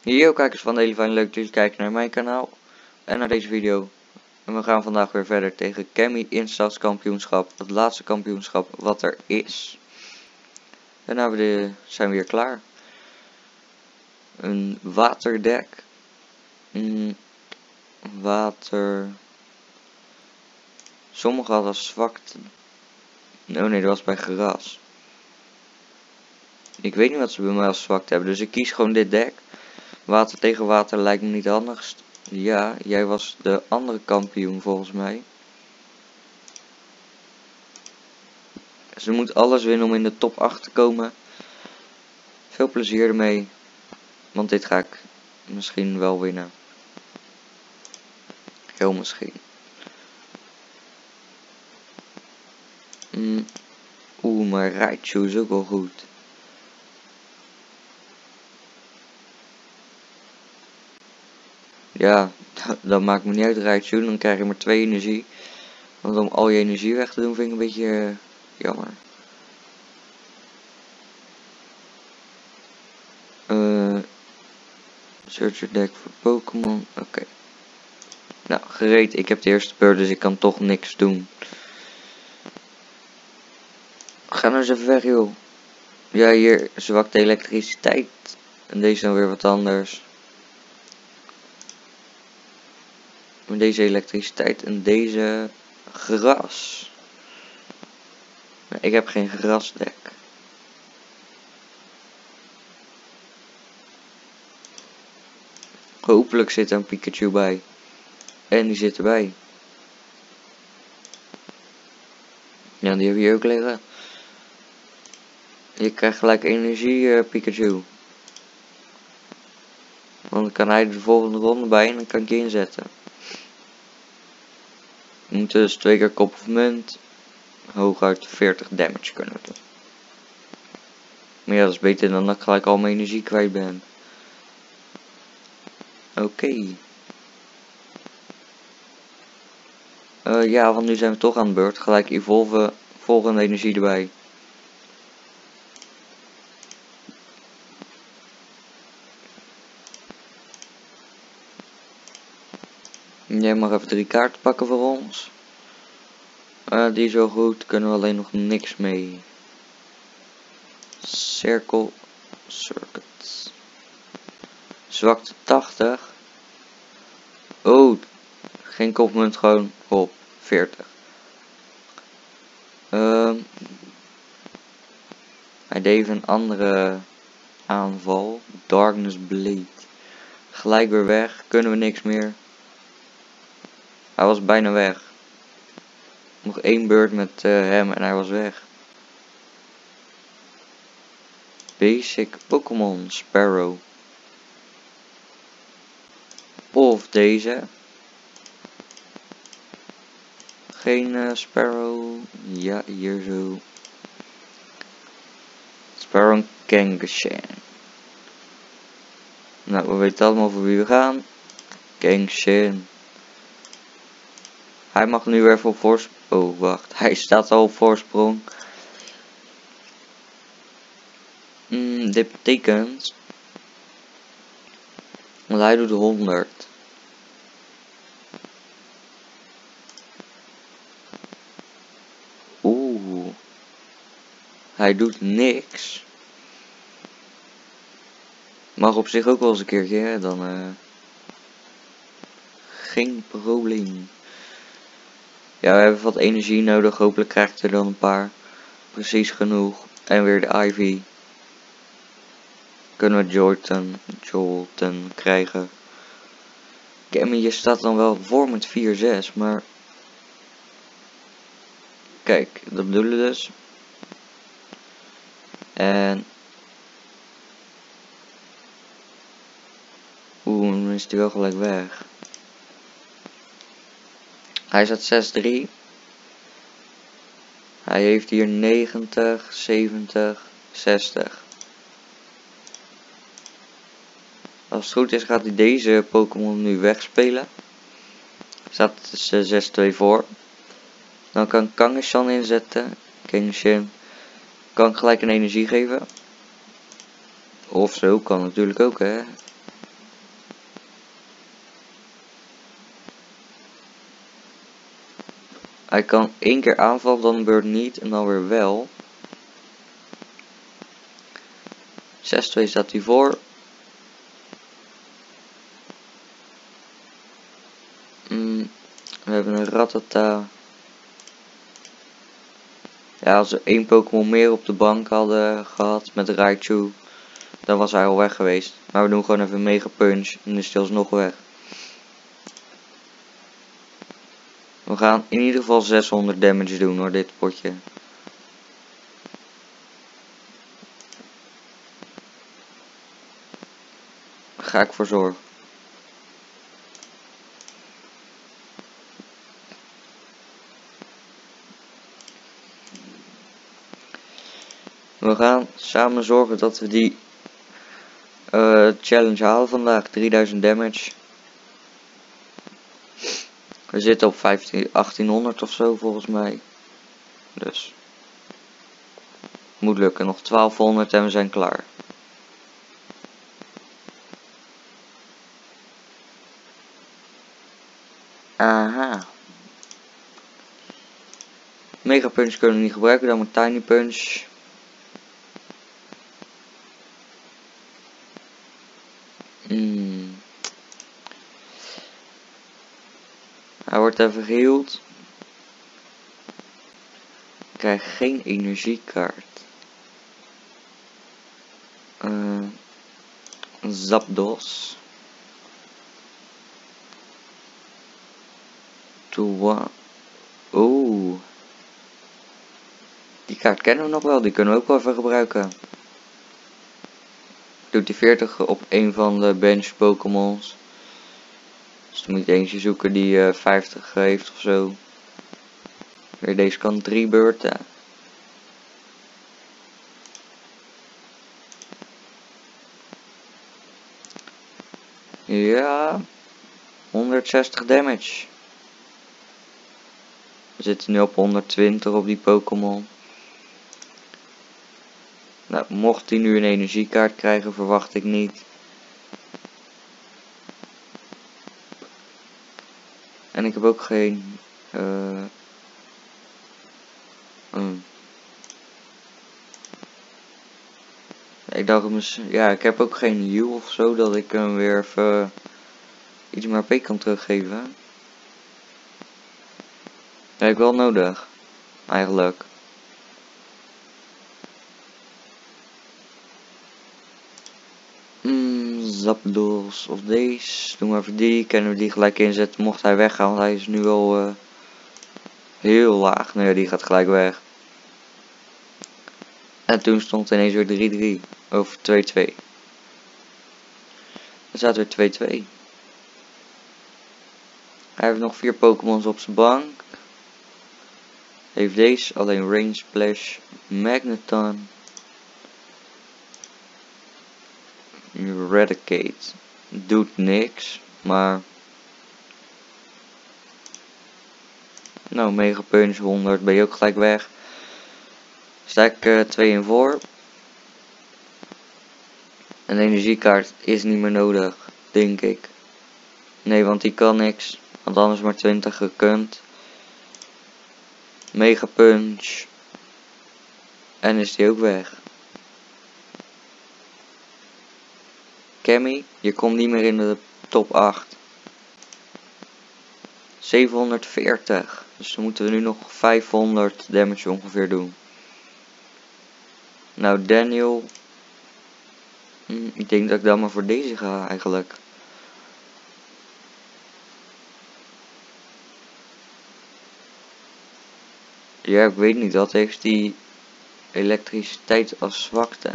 Yo kijkers van Elevine, leuk dat jullie kijken naar mijn kanaal en naar deze video. En we gaan vandaag weer verder tegen Cammy in stadskampioenschap, het laatste kampioenschap wat er is. En nou zijn we weer klaar. Een waterdek. Water. Sommige hadden zwakte. Oh nee, dat was bij gras. Ik weet niet wat ze bij mij als zwakte hebben, dus ik kies gewoon dit dek. Water tegen water lijkt me niet handigst. Ja, jij was de andere kampioen volgens mij. Ze moet alles winnen om in de top 8 te komen. Veel plezier ermee. Want dit ga ik misschien wel winnen. Heel misschien. Oeh, maar Raichu is ook wel goed. Ja, dat maakt me niet uit, Raichu. Dan krijg je maar 2 energie. Want om al je energie weg te doen vind ik een beetje jammer. Search your deck voor Pokémon. Oké. Nou, gereed. Ik heb de eerste beurt, dus ik kan toch niks doen. Ga nou eens even weg, joh. Ja, hier zwakte elektriciteit. En deze dan weer wat anders. Maar deze elektriciteit en deze gras. Maar ik heb geen grasdek. Hopelijk zit er een Pikachu bij. En die zit erbij. Ja, die heb je ook liggen. Je krijgt gelijk energie, Pikachu. Want dan kan hij de volgende ronde bij en dan kan ik je inzetten. We moeten dus 2 keer kop of munt. Hooguit 40 damage kunnen we doen. Maar ja, dat is beter dan dat ik gelijk al mijn energie kwijt ben. Oké. Ja, want nu zijn we toch aan de beurt. Gelijk evolve, volgende energie erbij. Jij mag even 3 kaarten pakken voor ons. Die is wel goed, kunnen we alleen nog niks mee. Circle Circuit. Zwakte 80. Oh, geen kopmunt, gewoon op 40. Hij deed even een andere aanval. Darkness Blade. Gelijk weer weg, kunnen we niks meer. Hij was bijna weg. Nog 1 beurt met hem en hij was weg. Basic Pokémon Sparrow. Of deze. Geen Sparrow. Ja, hier zo. Sparrow Kangaskhan. Nou, we weten allemaal voor wie we gaan. Kangaskhan. Hij mag nu weer even op voorsprong. Oh, wacht. Hij staat al op voorsprong. Dit betekent. Want hij doet 100. Oeh. Hij doet niks. Mag op zich ook wel eens een keertje, hè? Dan geen probleem. Ja, we hebben wat energie nodig. Hopelijk krijgt er dan een paar. Precies genoeg. En weer de Ivy. Kunnen we Jolten krijgen. Cammy, je staat dan wel voor met 4-6, maar... Kijk, dat bedoelen we dus. En... Oeh, dan is hij wel gelijk weg. Hij staat 6-3. Hij heeft hier 90, 70, 60. Als het goed is gaat hij deze Pokémon nu wegspelen. Staat dus 6-2 voor. Dan kan Kangaskhan inzetten. Kangaskhan. Kan gelijk een energie geven. Of zo kan natuurlijk ook, hè. Hij kan 1 keer aanvallen, dan een beurt niet en dan weer wel. 6-2 staat hij voor. We hebben een Rattata. Ja, als we 1 Pokémon meer op de bank hadden gehad met Raichu, dan was hij al weg geweest. Maar we doen gewoon even Mega Punch en is hij alsnog weg. We gaan in ieder geval 600 damage doen hoor, dit potje. Daar ga ik voor zorgen. We gaan samen zorgen dat we die challenge halen vandaag. 3000 damage. We zitten op 1800 of zo volgens mij. Dus. Moet lukken. Nog 1200 en we zijn klaar. Aha. Mega Punch kunnen we niet gebruiken. Dan moet Tiny Punch. Hij wordt even geheeld. Ik krijg geen energiekaart. Zapdos. Oeh. Die kaart kennen we nog wel. Die kunnen we ook wel even gebruiken. Doet die 40 op een van de bench Pokémons. Dus dan moet je eentje zoeken die 50 heeft of zo. Weer deze kan 3 beurten. Ja. 160 damage. We zitten nu op 120 op die Pokémon. Nou, mocht hij nu een energiekaart krijgen, verwacht ik niet. En ik heb ook geen... Ik dacht, ja, ik heb ook geen heal of zo, dat ik hem weer even iets meer HP kan teruggeven. Dat heb ik wel nodig, eigenlijk. Zapdos of deze. Doen we even die. Kunnen we die gelijk inzetten mocht hij weggaan. Want hij is nu al heel laag. Nou ja, die gaat gelijk weg. En toen stond het ineens weer 3-3. Of 2-2. Er staat weer 2-2. Hij heeft nog 4 Pokémons op zijn bank. Heeft deze alleen Rain Splash, Magneton, Eradicate. Doet niks, maar... Nou, Mega Punch 100, ben je ook gelijk weg. Sta ik 2 in voor. Een energiekaart is niet meer nodig, denk ik. Nee, want die kan niks. Want anders maar 20 gekund. Mega Punch. En is die ook weg. Cammy, je komt niet meer in de top 8. 740. Dus dan moeten we nu nog 500 damage ongeveer doen. Nou, Daniel. Ik denk dat ik dan maar voor deze ga eigenlijk. Ja, ik weet niet. Dat heeft die elektriciteit als zwakte.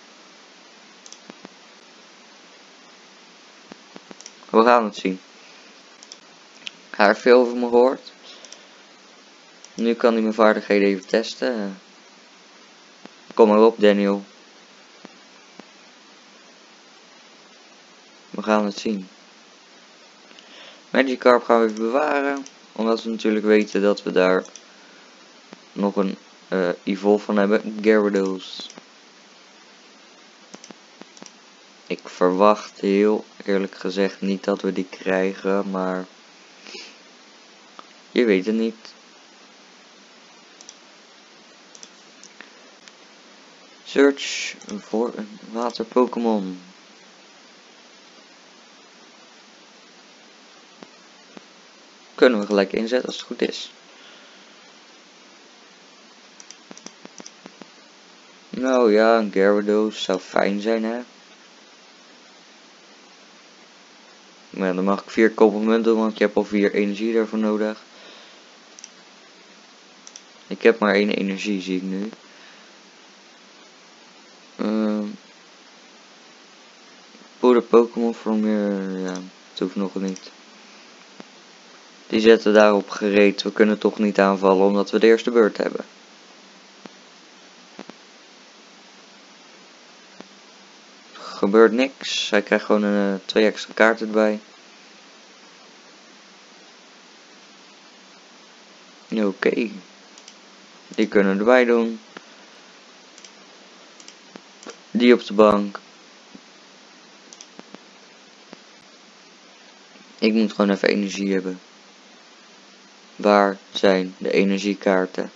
We gaan het zien. Hij heeft veel over me gehoord. Nu kan hij mijn vaardigheden even testen. Kom maar op, Daniel. We gaan het zien. Magikarp gaan we even bewaren. Omdat we natuurlijk weten dat we daar nog een evolve van hebben. Gyarados. Ik verwacht heel eerlijk gezegd niet dat we die krijgen, maar je weet het niet. Search voor een water Pokémon. Kunnen we gelijk inzetten als het goed is. Nou ja, een Gyarados zou fijn zijn, hè. Maar ja, dan mag ik 4 complimenten doen, want je hebt al 4 energie daarvoor nodig. Ik heb maar 1 energie, zie ik nu. Poeder Pokémon voor meer, ja, het hoeft nog niet. Die zetten daarop gereed. We kunnen toch niet aanvallen omdat we de eerste beurt hebben. Gebeurt niks. Hij krijgt gewoon 2 extra kaarten erbij. Oké. Die kunnen we erbij doen. Die op de bank. Ik moet gewoon even energie hebben. Waar zijn de energiekaarten?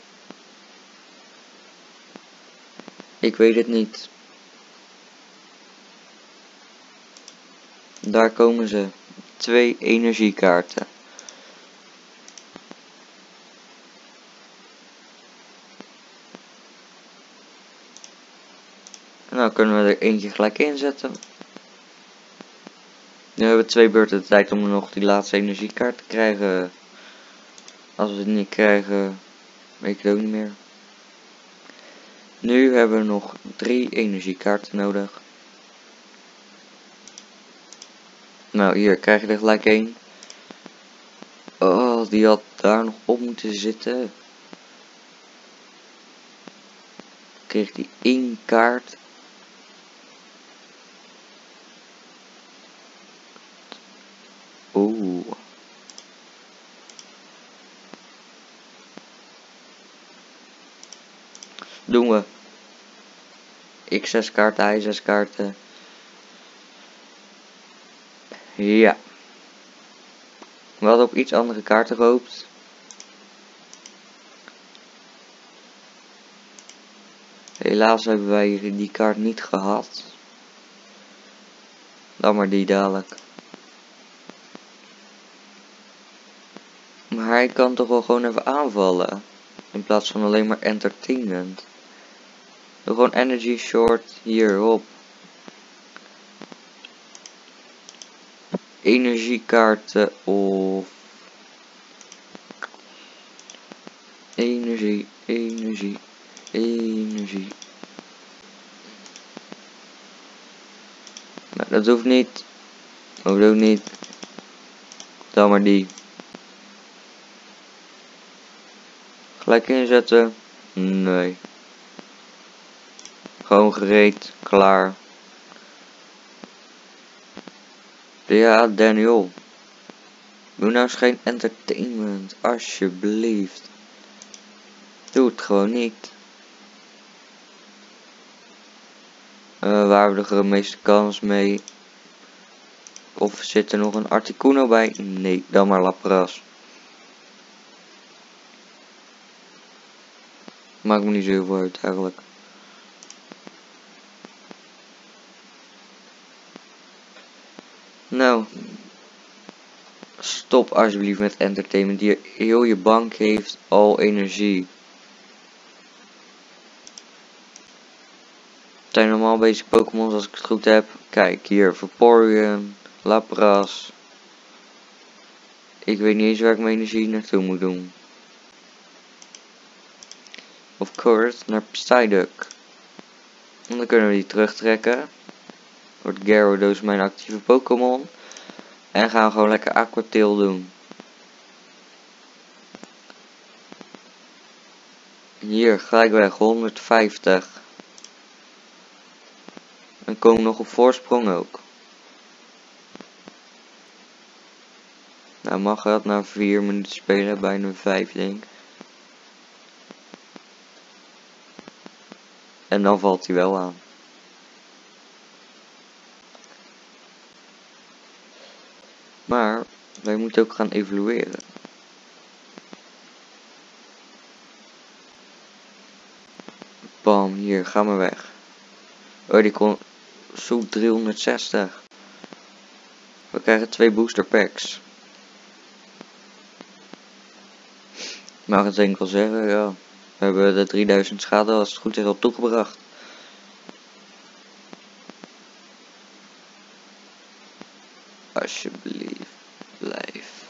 Ik weet het niet. Daar komen ze. 2 energiekaarten. Nou kunnen we er eentje gelijk inzetten. Nu hebben we 2 beurten de tijd om nog die laatste energiekaart te krijgen. Als we het niet krijgen, weet ik het ook niet meer. Nu hebben we nog 3 energiekaarten nodig. Nou, hier krijg je er gelijk 1. Oh, die had daar nog op moeten zitten. Kreeg die 1 kaart. Oeh. Doen we. Ik 6 kaarten, hij 6 kaarten. Ja. We hadden op iets andere kaarten gehoopt. Helaas hebben wij die kaart niet gehad. Dan maar die dadelijk. Maar hij kan toch wel gewoon even aanvallen. In plaats van alleen maar entertainment. Doe gewoon energy short hierop. Energiekaarten of... Energie. Maar dat hoeft niet. Hoeft ook niet. Dan maar die. Gelijk inzetten. Nee. Gewoon gereed. Klaar. Ja, Daniel. Doe nou eens geen entertainment. Alsjeblieft. Doe het gewoon niet. Waar hebben we de meeste kans mee? Of zit er nog een Articuno bij? Nee, dan maar Lapras. Maakt me niet zo heel veel uit eigenlijk. Nou. Stop alsjeblieft met entertainment. Die heel je bank heeft al energie. Het zijn normaal basic Pokémon als ik het goed heb. Kijk hier, Vaporeon, Lapras. Ik weet niet eens waar ik mijn energie naartoe moet doen. Of course, naar Psyduck. En dan kunnen we die terugtrekken. Wordt Gyarados mijn actieve Pokémon. En gaan we gewoon lekker Aqua Tail doen. Hier, gelijk weg, 150. En komen nog op voorsprong ook. Nou mag dat na 4 minuten spelen, bijna 5 denk ik. En dan valt hij wel aan. Maar wij moeten ook gaan evalueren. Bam, Hier, ga maar weg. Oh, die kon zo 360. We krijgen 2 booster packs. Mag het enkel zeggen, ja. We hebben de 3000 schade als het goed is al toegebracht. Alsjeblieft, blijf.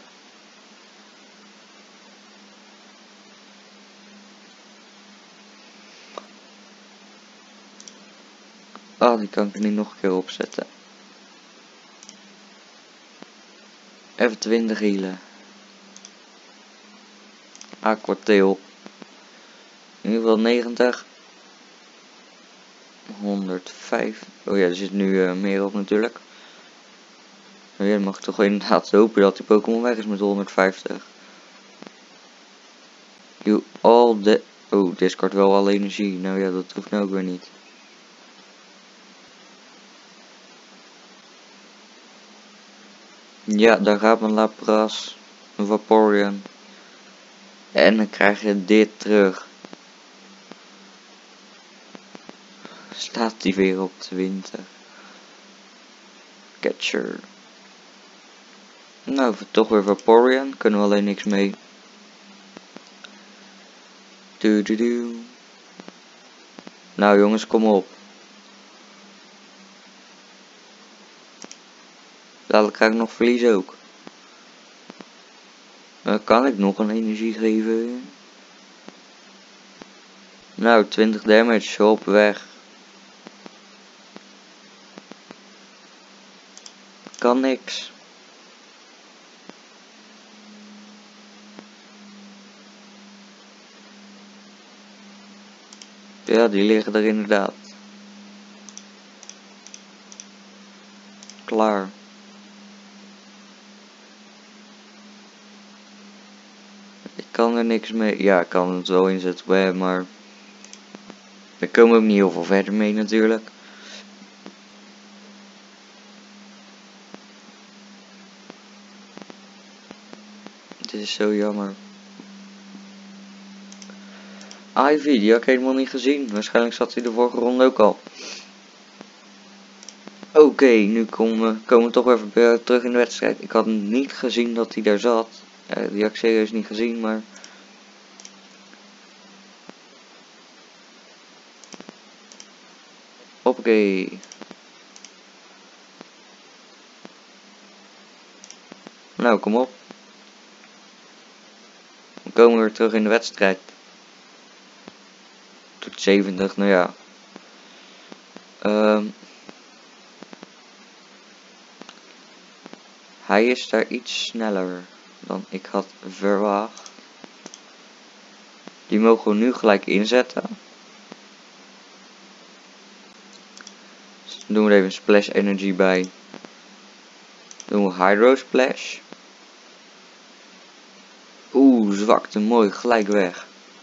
Oh, die kan ik er niet nog een keer opzetten. Even 20 healen. Aquatail. In ieder geval 90. 105. Oh ja, er zit nu meer op natuurlijk. Oh ja, dan mag ik toch inderdaad hopen dat die Pokémon weg is met 150. You all the... Oh, discard wel al energie. Nou ja, dat hoeft nou ook weer niet. Ja, daar gaat mijn Lapras. Een Vaporeon. En dan krijg je dit terug. Staat die weer op 20. Catcher. Nou, toch weer Vaporeon. Kunnen we alleen niks mee. Doe. Nou jongens, kom op. Dadelijk ga ik nog verliezen ook. Kan ik nog een energie geven? Nou, 20 damage, op weg. Kan niks. Ja, die liggen er inderdaad. Klaar. Ik kan er niks mee. Ja, ik kan het wel inzetten, maar daar komen we ook niet heel veel verder mee natuurlijk. Dit is zo jammer. Ivy, die had ik helemaal niet gezien. Waarschijnlijk zat hij de vorige ronde ook al. Oké, nu komen we toch even terug in de wedstrijd. Ik had niet gezien dat hij daar zat. Die had ik serieus niet gezien, maar... Hoppakee. Nou, kom op. We komen weer terug in de wedstrijd. Tot 70, nou ja. Hij is daar iets sneller dan ik had verwacht. Die mogen we nu gelijk inzetten. Dus doen we er even Splash Energy bij. Doen we Hydro Splash. Oeh, zwakte, mooi, gelijk weg.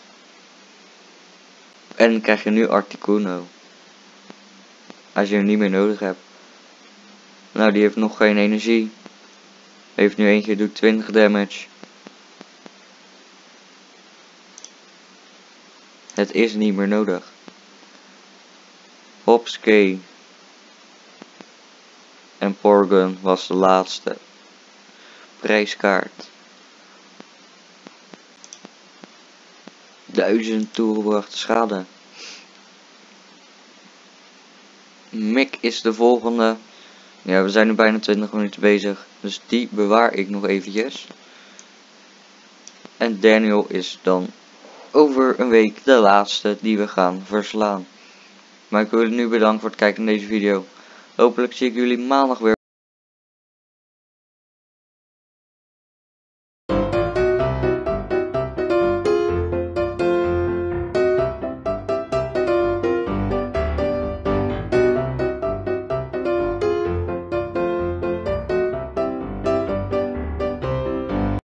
En dan krijg je nu Articuno. Als je hem niet meer nodig hebt. Nou, die heeft nog geen energie. Heeft nu eentje, doet 20 damage. Het is niet meer nodig. Hopskee. En Porygon was de laatste. Prijskaart. 1000 toegebrachte schade. Mick is de volgende. Ja, we zijn nu bijna 20 minuten bezig. Dus die bewaar ik nog eventjes. En Daniel is dan over een week de laatste die we gaan verslaan. Maar ik wil jullie nu bedanken voor het kijken naar deze video. Hopelijk zie ik jullie maandag weer.